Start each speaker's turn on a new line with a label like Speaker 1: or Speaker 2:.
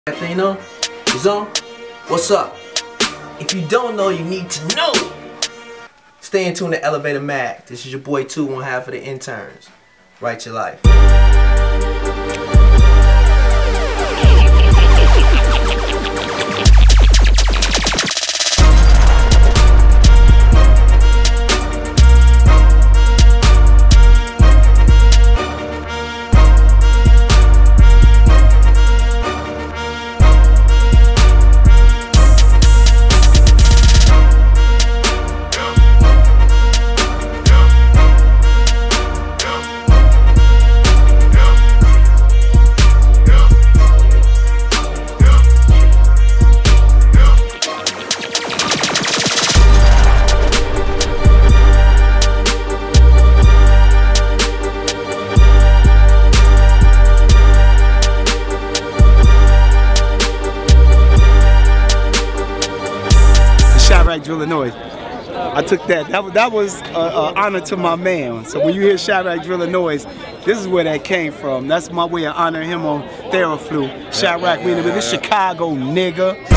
Speaker 1: Athena, is on? What's up? If you don't know, you need to know. Stay in tune to Elevator Mag. This is your boy 2, one half of the interns. Write your life.
Speaker 2: Chirac Illinois. I took that. That was an honor to my man. So when you hear Chirac Illinois, this is where that came from. That's my way of honoring him on Theraflu. Chirac meaning this Chicago nigga.